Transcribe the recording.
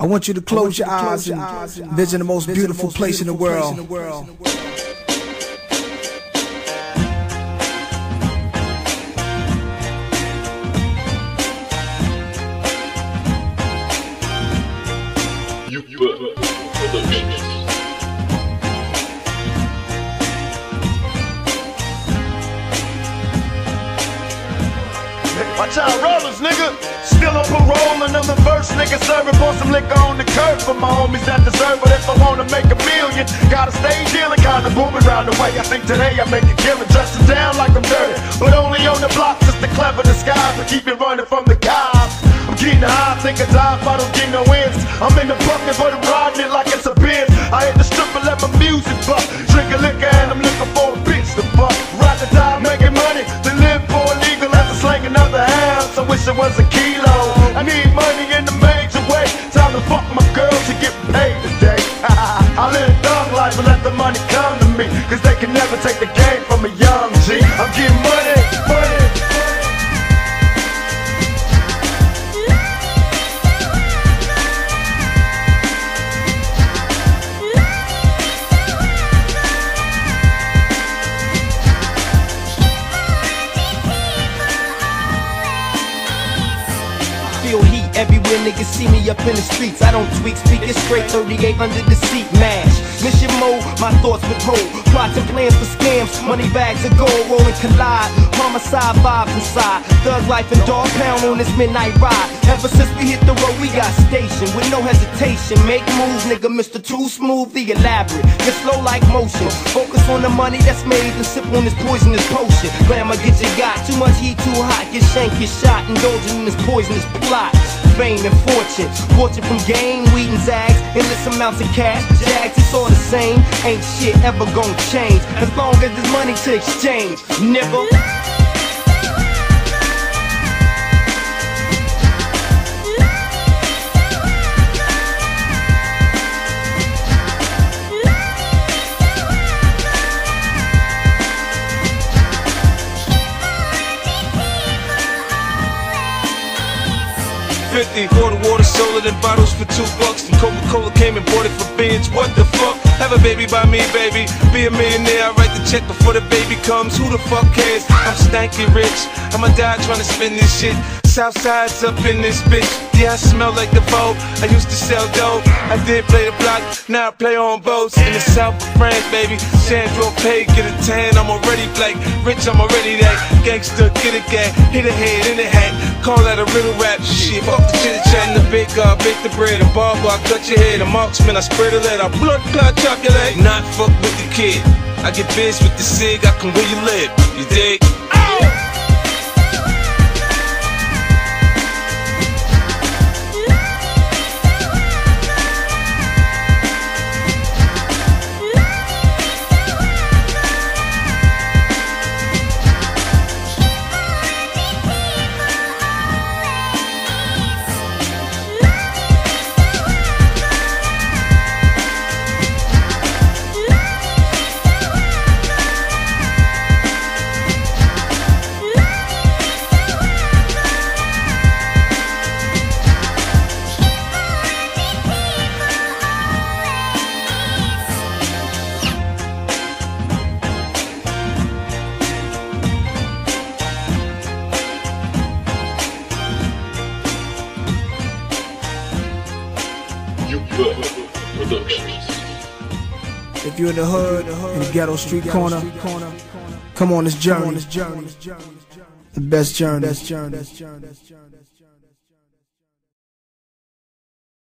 I want you to close your eyes and visit the most beautiful place in the world. Watch out, rollers, nigga. Still on parole, another verse, nigga. Serving for some liquor on the curb for my homies that deserve it. If I wanna make a million, gotta stay dealing, kinda booming round the way. I think today I make a killing, dressing down like I'm dirty, but only on the block, just the clever disguise to keep me running from the cops. I'm getting high, think I die if I don't get no ends. I'm in the bucket, but I'm riding it like it's a Benz. I hit the strip and let my music buck. Drink a liquor and I'm looking for a bitch to fuck. Ride the die, making money, then live for illegal after slang another house. I wish it was a kilo. I need money in a major way. Time to fuck my girl to get paid today. I live thug life and let the money come to me, cause they can never take the game from a young G. I'm getting money, money. Heat everywhere niggas see me up in the streets. I don't tweak, speak it straight, 38 under the seat, mash. Mission mode, my thoughts withhold. Plots and plans for scams, money bags of gold rolling collide. Homicide vibes inside, thug life and dog pound on this midnight ride. Ever since we hit the road, we got stationed with no hesitation. Make moves, nigga, Mr. Too Smooth, the elaborate. Get slow like motion, focus on the money that's made and sip on this poisonous potion. Glamour get you got, too much heat, too hot. Get shanked, get shot, indulging in this poisonous plot. Fame and fortune from game, weed and zags, endless amounts of cash, jags, it's all the same. Ain't shit ever gonna change as long as there's money to exchange, nigga. 50 water, soda, then bottles for $2. And Coca-Cola came and bought it for beans. What the fuck? Have a baby by me, baby. Be a millionaire, I write the check before the baby comes. Who the fuck cares? I'm stanky rich. I'ma die trying to spend this shit. Southside's up in this bitch. Yeah, I smell like the boat. I used to sell dope. I did play the block, now I play on boats. In the south of France, baby. Sandro Pay, get a tan, I'm already black. Rich, I'm already that. Gangster, get a gang. Hit a head in the hat. Call that a riddle rap. Shit, fuck the chit chat. The big guy, bake the bread. A barber, I cut your head. A marksman, I spray the lead. I blood clot chocolate. Not fuck with the kid. I get biz with the cig, I can where you live. You dig? If you're in the hood, in the ghetto street corner, come on this journey. The best journey.